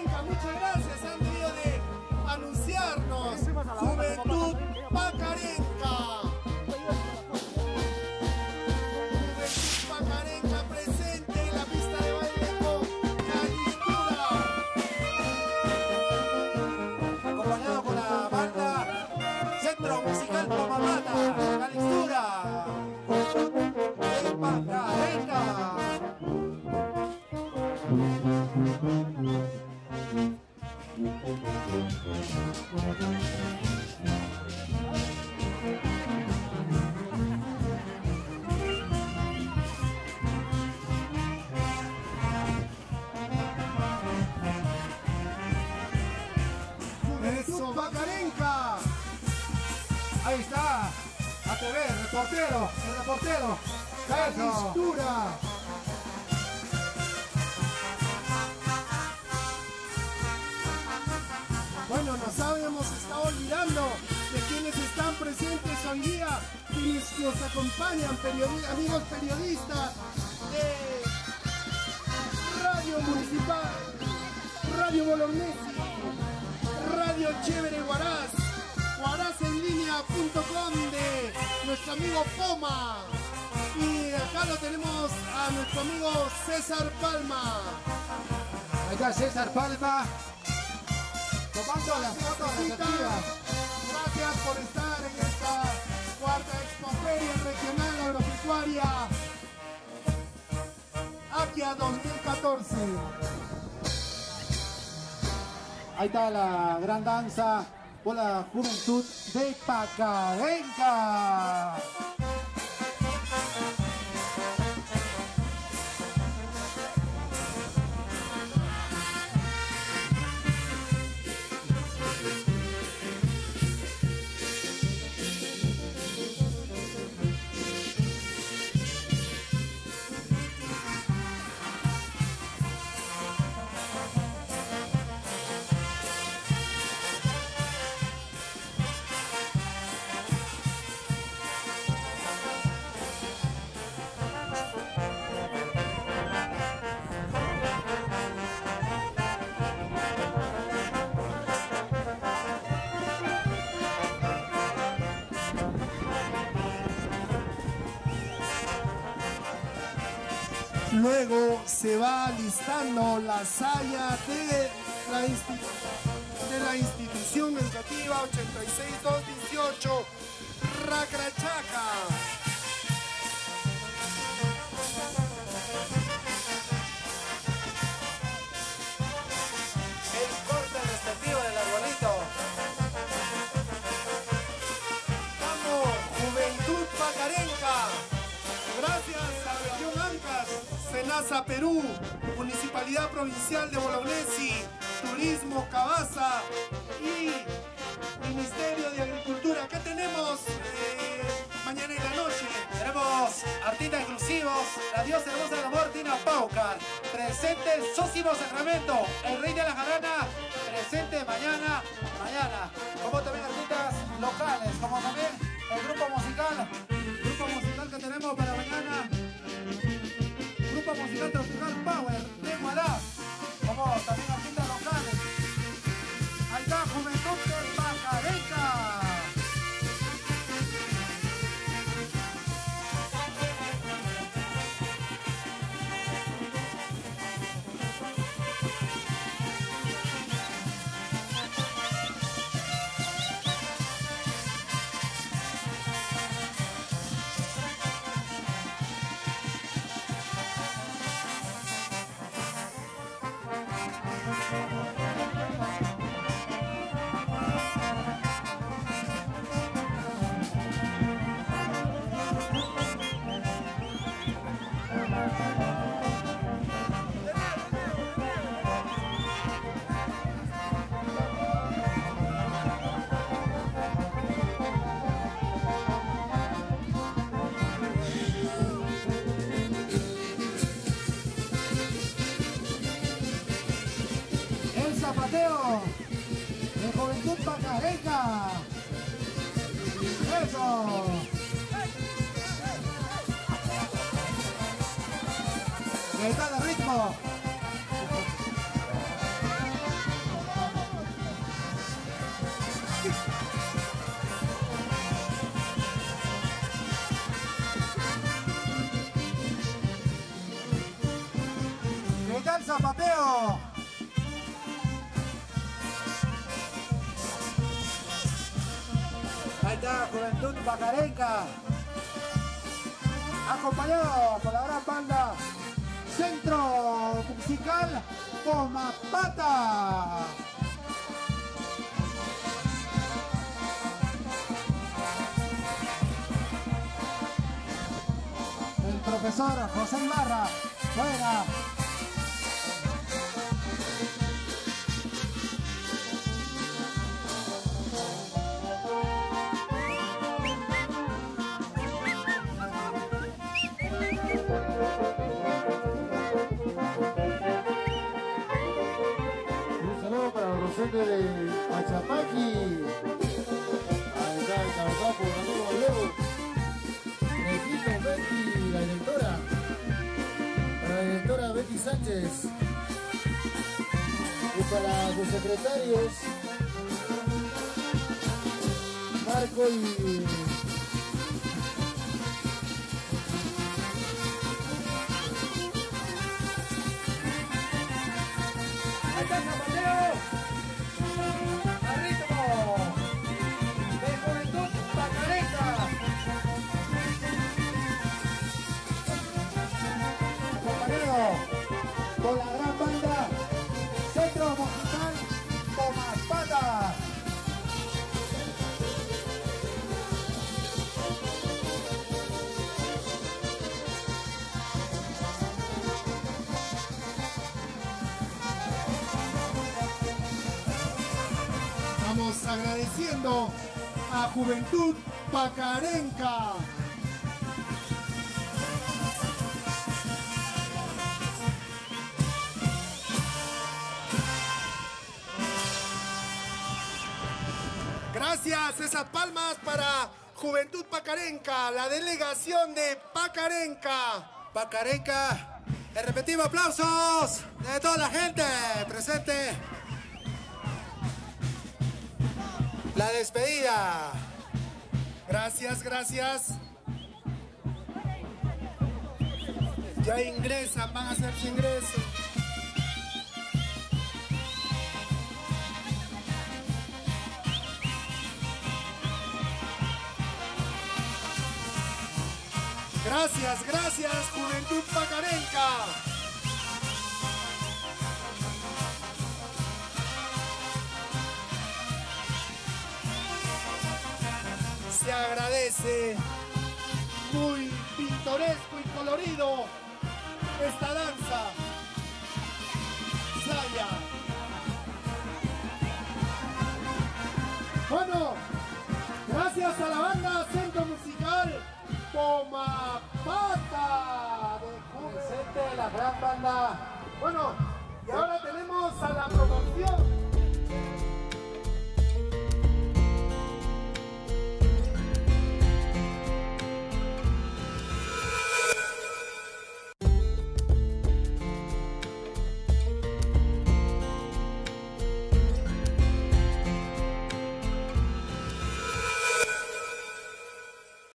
Pacarenca, muchas gracias. Han venido de anunciarnos Juventud Pacarenca. Juventud Pacarenca presente en la pista de baile con Calixtura. Acompañado con la banda Centro Musical Pomamata, Calixtura. De Pacarenca. Eso, Pacarenca. Ahí está. ATV, reportero, el reportero. Eso. Calixtura. Bueno, nos habíamos estado olvidando de quienes están presentes hoy día y nos acompañan, amigos periodistas de Radio Municipal, Radio Bolognesi, Radio Chévere Huaraz, huarazenlinea.com de nuestro amigo Poma. Y acá lo tenemos a nuestro amigo César Palma. Ahí está César Palma. Tomando las fotos respectivas. Gracias por estar en esta cuarta Expoferia Regional Agropecuaria Akia 2014. Ahí está la gran danza por la Juventud de Pacarenca. Luego se va alistando la saya de la institución educativa 86218 Racrachaca. El corte respectivo del arbolito. Vamos, Juventud Pacarenca. Gracias a Región Ancas, Senasa Perú, Municipalidad Provincial de Bolognesi, Turismo Cabaza y Ministerio de Agricultura. ¿Qué tenemos mañana y la noche? Tenemos artistas exclusivos, la diosa hermosa del amor, Tina Paucar. Presente Sósimo Sacramento, el rey de la jarana. Presente mañana. Como también artistas locales, como también el grupo musical que tenemos para mañana. Grupo musical Tropical Power de Huaraz. Como también artistas locales. Ahí está Juventud de Pacarenca. Zapateo de Juventud Pacarenca. Eso. ¿Qué tal el ritmo? está Juventud Pacarenca, acompañado por la gran banda Centro Musical Pomapata. El profesor José Ibarra juega. De Achapaqui, ahí está el cabezazo por el amigo Leo, Regito, Betty, la directora Betty Sánchez, y para sus secretarios, Marco y ¡Ahí está Zapatero! Con la gran banda Centro Musical Pomapata. Estamos agradeciendo a Juventud Pacarenca. Gracias, esas palmas para Juventud Pacarenca, la delegación de Pacarenca. Pacarenca, repetimos aplausos de toda la gente presente. La despedida. Gracias, gracias. Ya ingresan, van a hacer su ingreso. Gracias, gracias, Juventud Pacarenca. Se agradece, muy pintoresco y colorido, esta danza. Saya. Bueno, gracias a la banda Centro Musical Pomapata. Presente la gran banda. Bueno, y ahora tenemos a la promoción